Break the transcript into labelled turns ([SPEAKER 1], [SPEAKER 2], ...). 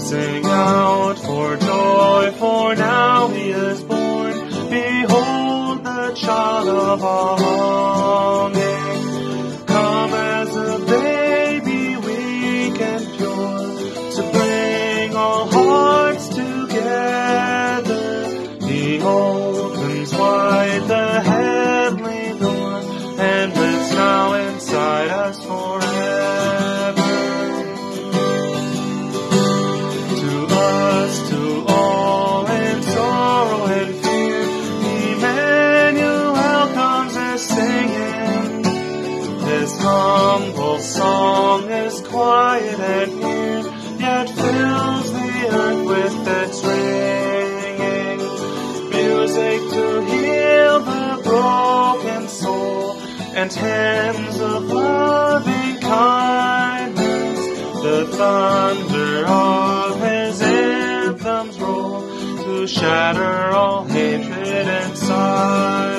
[SPEAKER 1] Sing out for joy, for now he is born. Behold the child of our longing, come as a baby weak and pure, to bring all hearts together. He opens wide the heavenly door, and lives now inside us forever. To us, to all in sorrow and fear, Emmanuel comes as singing. His humble song is quiet and near, yet fills the earth with its ringing. Music to heal the broken soul, and hymns of loving kindness. The thunder of his anthems roll, to shatter all hatred and sorrow.